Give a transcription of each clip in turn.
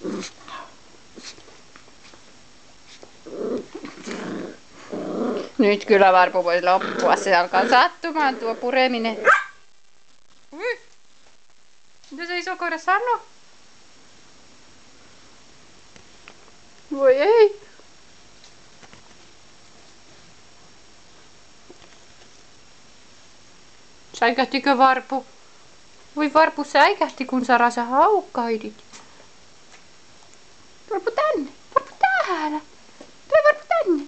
Nyt kyllä varpu voisi loppua, se alkaa sattumaan tuo pureminen. Mitä se iso koira sanoo? Voi ei. Säikähtikö varpu? Voi varpu säikähti, kun Sara haukkailit. Varpu tänne. Varpu täällä. Tule varpu tänne.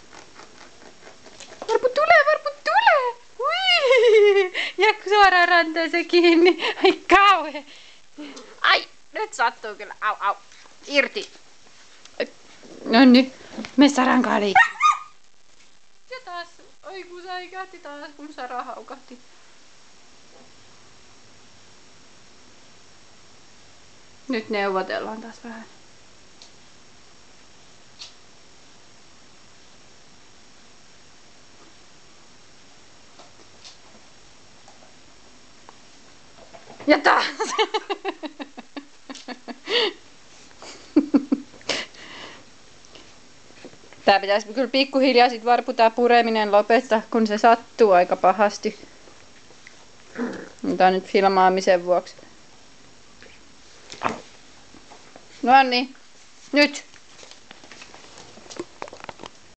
Varpu tulee. Ui! Ja suoraan ranteeseen kiinni. Ai kauhe. Ai, nyt sattuu kyllä. Au. Irti. No niin, me Saran kanssa liikkeelle. Ja taas, oi kun säikähti taas, kun Sara haukahti. Nyt neuvotellaan taas vähän. Ja taas! Tää pitäisi kyllä pikkuhiljaa sit varpu tää pureminen lopettaa, kun se sattuu aika pahasti. Tää nyt filmaamisen vuoksi. No niin, nyt!